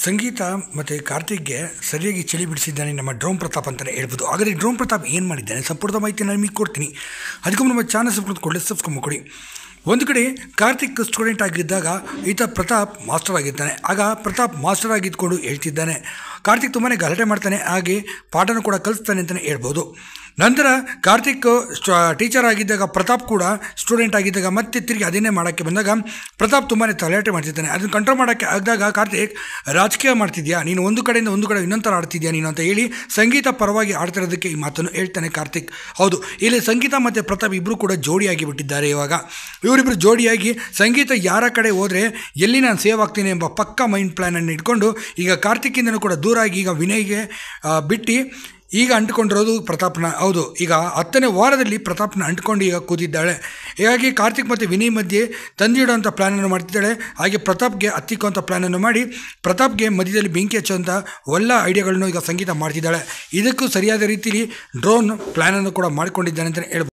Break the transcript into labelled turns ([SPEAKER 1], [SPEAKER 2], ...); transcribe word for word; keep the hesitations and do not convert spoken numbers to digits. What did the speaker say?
[SPEAKER 1] ಸಂಗೀತ ಮತ್ತು ಕಾರ್ತಿಕ್ಗೆ ಸರಿಯಾಗಿ ಚಳಿ ಬಿಡಿಸಿದ್ದಾನೆ ನಮ್ಮ ಡ್ರೋನ್ ಪ್ರತಾಪ್ ಅಂತಲೇ ಹೇಳ್ಬೋದು. ಹಾಗಾದರೆ ಡ್ರೋನ್ ಪ್ರತಾಪ್ ಏನು ಮಾಡಿದ್ದಾನೆ ಸಂಪೂರ್ಣ ಮಾಹಿತಿ ನಾನು ನಿಮಗೆ ಕೊಡ್ತೀನಿ. ಅದಕ್ಕೂ ನಮ್ಮ ಚಾನಲ್ ಸಬ್ಸ್ಕ್ರೈಬ್ ಕೊಡಲಿ ಸಬ್ಸ್ಕ್ರೈಬ್ ಕೊಡಿ. ಒಂದು ಕಡೆ ಕಾರ್ತಿಕ್ ಸ್ಟೂಡೆಂಟ್ ಆಗಿದ್ದಾಗ ಈತ ಪ್ರತಾಪ್ ಮಾಸ್ಟರ್ ಆಗಿದ್ದಾನೆ. ಆಗ ಪ್ರತಾಪ್ ಮಾಸ್ಟರ್ ಆಗಿದ್ಕೊಂಡು ಹೇಳ್ತಿದ್ದಾನೆ, ಕಾರ್ತಿಕ್ ತುಂಬಾ ಗಲಾಟೆ ಮಾಡ್ತಾನೆ, ಹಾಗೆ ಪಾಠನೂ ಕೂಡ ಕಲಿಸ್ತಾನೆ ಅಂತಲೇ ಹೇಳ್ಬೋದು. ನಂತರ ಕಾರ್ತಿಕ್ ಟೀಚರ್ ಆಗಿದ್ದಾಗ ಪ್ರತಾಪ್ ಕೂಡ ಸ್ಟೂಡೆಂಟ್ ಆಗಿದ್ದಾಗ ಮತ್ತೆ ತಿರುಗಿ ಅದನ್ನೇ ಮಾಡೋಕ್ಕೆ ಬಂದಾಗ ಪ್ರತಾಪ್ ತುಂಬಾ ಗಲಾಟೆ ಮಾಡ್ತಿದ್ದಾನೆ. ಅದನ್ನು ಕಂಟ್ರೋಲ್ ಮಾಡೋಕ್ಕೆ ಆಗಿದಾಗ ಕಾರ್ತಿಕ್ ರಾಜಕೀಯ ಮಾಡ್ತಿದ್ಯಾ ನೀನು, ಒಂದು ಕಡೆಯಿಂದ ಒಂದು ಕಡೆ ಇನ್ನೊಂದು ಥರ ಆಡ್ತಿದ್ಯಾ ನೀನು ಅಂತ ಹೇಳಿ ಸಂಗೀತ ಪರವಾಗಿ ಆಡ್ತಿರೋದಕ್ಕೆ ಈ ಮಾತನ್ನು ಹೇಳ್ತಾನೆ ಕಾರ್ತಿಕ್. ಹೌದು, ಇಲ್ಲಿ ಸಂಗೀತ ಮತ್ತು ಪ್ರತಾಪ್ ಇಬ್ಬರು ಕೂಡ ಜೋಡಿಯಾಗಿ ಬಿಟ್ಟಿದ್ದಾರೆ. ಇವಾಗ ಇವರಿಬ್ಬರು ಜೋಡಿಯಾಗಿ ಸಂಗೀತ ಯಾರ ಕಡೆ ಹೋದರೆ ಎಲ್ಲಿ ನಾನು ಸೇವ್ ಆಗ್ತೀನಿ ಎಂಬ ಪಕ್ಕಾ ಮೈಂಡ್ ಪ್ಲ್ಯಾನನ್ನು ಇಟ್ಕೊಂಡು ಈಗ ಕಾರ್ತಿಕ್ಕಿಂದನೂ ಕೂಡ ದೂರ ಆಗಿ ಈಗ ವಿನಯ್ಗೆ ಬಿಟ್ಟು ಈಗ ಅಂಟ್ಕೊಂಡಿರೋದು ಪ್ರತಾಪ್ನ. ಹೌದು, ಈಗ ಹತ್ತನೇ ವಾರದಲ್ಲಿ ಪ್ರತಾಪ್ನ ಅಂಟ್ಕೊಂಡು ಈಗ ಕೂತಿದ್ದಾಳೆ. ಹೀಗಾಗಿ ಕಾರ್ತಿಕ್ ಮತ್ತು ವಿನಯ್ ಮಧ್ಯೆ ತಂದಿಡೋಂಥ ಪ್ಲ್ಯಾನನ್ನು ಮಾಡ್ತಿದ್ದಾಳೆ. ಹಾಗೆ ಪ್ರತಾಪ್ಗೆ ಹತ್ತಿಕ್ಕುವಂಥ ಪ್ಲ್ಯಾನನ್ನು ಮಾಡಿ ಪ್ರತಾಪ್ಗೆ ಮಧ್ಯದಲ್ಲಿ ಬೆಂಕಿ ಹಚ್ಚುವಂಥ ಒಳ್ಳೆ ಐಡಿಯಾಗಳನ್ನು ಈಗ ಸಂಗೀತ ಮಾಡ್ತಿದ್ದಾಳೆ. ಇದಕ್ಕೂ ಸರಿಯಾದ ರೀತಿಯಲ್ಲಿ ಡ್ರೋನ್ ಪ್ಲ್ಯಾನನ್ನು ಕೂಡ ಮಾಡಿಕೊಂಡಿದ್ದಾನೆ ಅಂತಲೇ ಹೇಳ್ಬೋದು.